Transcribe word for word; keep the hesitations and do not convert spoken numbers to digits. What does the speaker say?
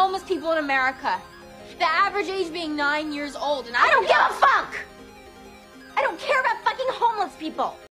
homeless people in America. The average age being nine years old, and I don't give a fuck! I don't care about fucking homeless people!